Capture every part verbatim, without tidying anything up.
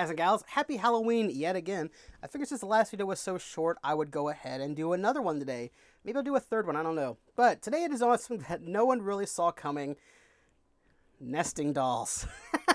guys and gals, happy Halloween yet again. I figured since the last video was so short, I would go ahead and do another one today. Maybe I'll do a third one, I don't know. But today it is on something that no one really saw coming. Nesting dolls.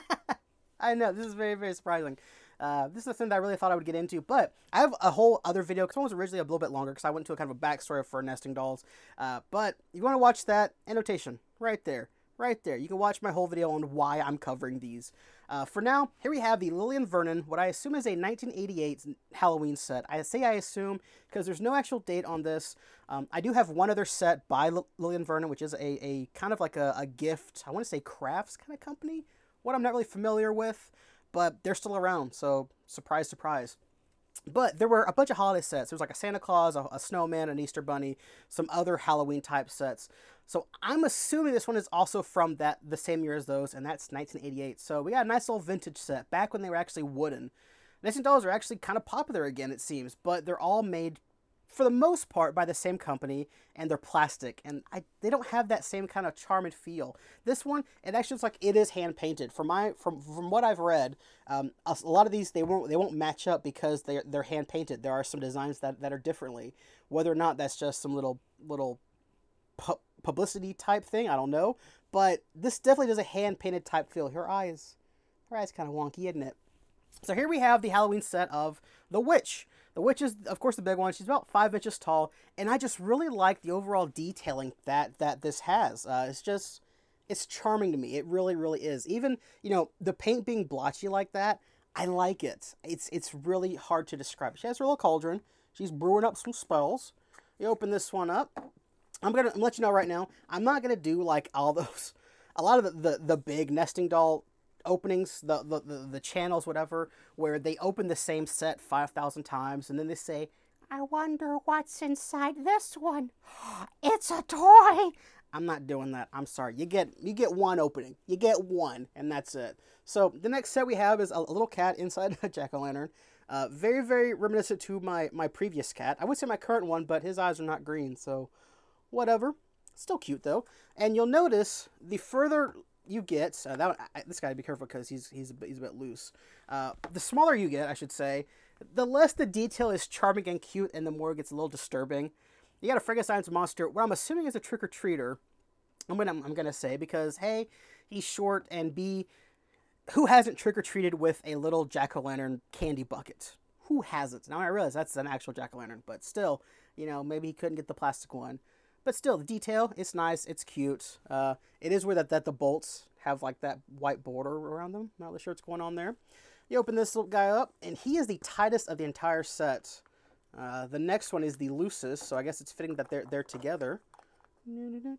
I know, this is very, very surprising. Uh, this is the thing that I really thought I would get into, but I have a whole other video, because one was originally a little bit longer, because I went into a kind of a backstory for nesting dolls. Uh, but you want to watch that, annotation, right there. Right there. You can watch my whole video on why I'm covering these. Uh, for now, here we have the Lillian Vernon, what I assume is a nineteen eighty-eight Halloween set. I say I assume because there's no actual date on this. Um, I do have one other set by L Lillian Vernon, which is a, a kind of like a, a gift, I want to say crafts kind of company, what I'm not really familiar with, but they're still around, so surprise, surprise. But there were a bunch of holiday sets. There was like a Santa Claus, a, a snowman, an Easter bunny, some other Halloween type sets. So I'm assuming this one is also from that the same year as those, and that's nineteen eighty-eight. So we got a nice little vintage set back when they were actually wooden. Nesting dolls are actually kind of popular again, it seems, but they're all made for the most part by the same company, and they're plastic, and I, they don't have that same kind of charm and feel. This one, it actually looks like it is hand painted. From my from from what I've read, um, a lot of these they won't they won't match up because they're they're hand painted. There are some designs that that are differently. Whether or not that's just some little little pu publicity type thing, I don't know. But this definitely does a hand painted type feel. Her eyes, her eyes kind of wonky, isn't it? So here we have the Halloween set of the Witch. The Witch is, of course, the big one. She's about five inches tall, and I just really like the overall detailing that that this has. Uh, it's just, it's charming to me. It really, really is. Even, you know, the paint being blotchy like that, I like it. It's it's really hard to describe. She has her little cauldron. She's brewing up some spells. You open this one up. I'm gonna I'm gonna let you know right now. I'm not gonna do like all those, a lot of the the, the big nesting doll openings, the, the the the channels, whatever, where they open the same set five thousand times and then they say, I wonder what's inside this one. It's a toy. I'm not doing that. I'm sorry. You get you get one opening. You get one, and that's it. So the next set we have is a, a little cat inside a jack-o'-lantern. Uh, very, very reminiscent to my, my previous cat. I would say my current one, but his eyes are not green, so whatever. Still cute, though. And you'll notice the further you get, uh, that I, this guy to be careful because he's he's a bit, he's a bit loose. Uh, the smaller you get, I should say, the less the detail is charming and cute, and the more it gets a little disturbing. You got a Frankenstein's monster, what I'm assuming is a trick-or-treater. I'm gonna I'm gonna say because hey, he's short, and B, who hasn't trick-or-treated with a little jack-o'-lantern candy bucket? Who hasn't? Now I realize that's an actual jack-o'-lantern, but still, you know, maybe he couldn't get the plastic one. But still, the detail, it's nice, it's cute. Uh, it is weird that, that the bolts have like that white border around them. Not really sure what's going on there. You open this little guy up, and he is the tightest of the entire set. Uh, the next one is the loosest, so I guess it's fitting that they're, they're together. You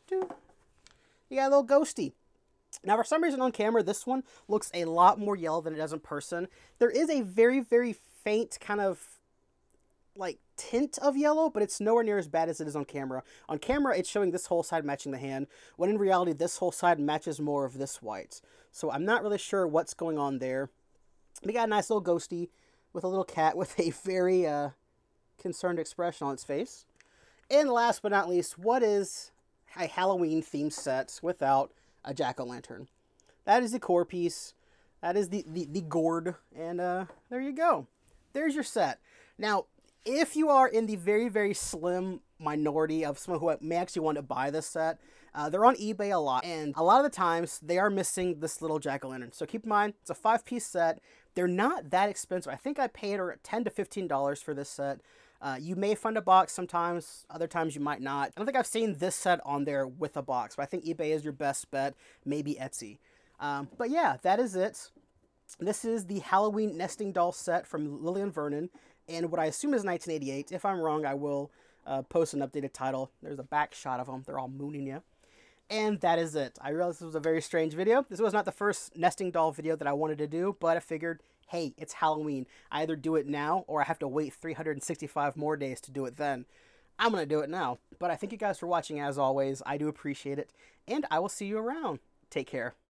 got a little ghosty. Now, for some reason on camera, this one looks a lot more yellow than it does in person. There is a very, very faint kind of like tint of yellow, but it's nowhere near as bad as it is on camera. On camera, it's showing this whole side matching the hand, when in reality, this whole side matches more of this white. So I'm not really sure what's going on there. We got a nice little ghosty with a little cat with a very uh, concerned expression on its face. And last but not least, what is a Halloween themed set without a jack-o'-lantern? That is the core piece. That is the, the, the gourd. And uh, there you go. There's your set. Now, if you are in the very, very slim minority of someone who may actually want to buy this set, uh, they're on eBay a lot. And a lot of the times, they are missing this little jack-o'-lantern. So keep in mind, it's a five-piece set. They're not that expensive. I think I paid ten to fifteen dollars for this set. Uh, you may find a box sometimes. Other times, you might not. I don't think I've seen this set on there with a box. But I think eBay is your best bet. Maybe Etsy. Um, but yeah, that is it. This is the Halloween nesting doll set from Lillian Vernon, and what I assume is nineteen eighty-eight. If I'm wrong, I will uh, post an updated title. There's a back shot of them. They're all mooning you. And that is it. I realized this was a very strange video. This was not the first nesting doll video that I wanted to do, but I figured, hey, it's Halloween. I either do it now, or I have to wait three hundred sixty-five more days to do it then. I'm going to do it now. But I thank you guys for watching as always. I do appreciate it, and I will see you around. Take care.